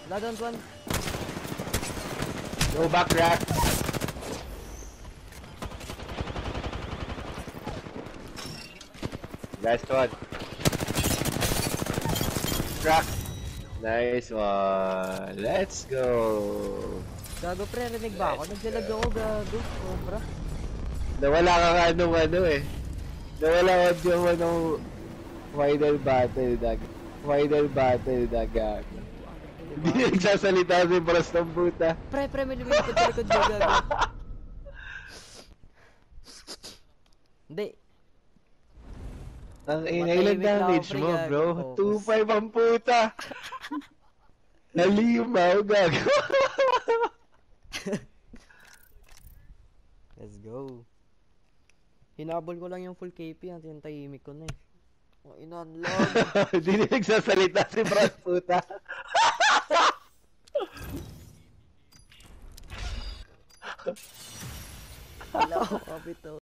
Ladon one. Go back, crack. Last one. Crack. Nice one. Let's go. Gago pre, rinig ba ako? Naglalag ako, gago. Sobra. Nawala ka nga nung ano eh. Nawala ka yung anong final battle, dag. Final battle, dag. Hindi nagsasalita si Bros ng puta. Pre, may lumilipad sa likod mo, gago. Hindi. Ang ingay lang damage mo, bro. 2-5 ang puta. Nalimaw, gago. Let's go. Hinabol ko lang yung full KP, ang tinatahimik ko na eh. Oh, inunload. Hindi nagsasalita si Bros, puta. Hello, kapito.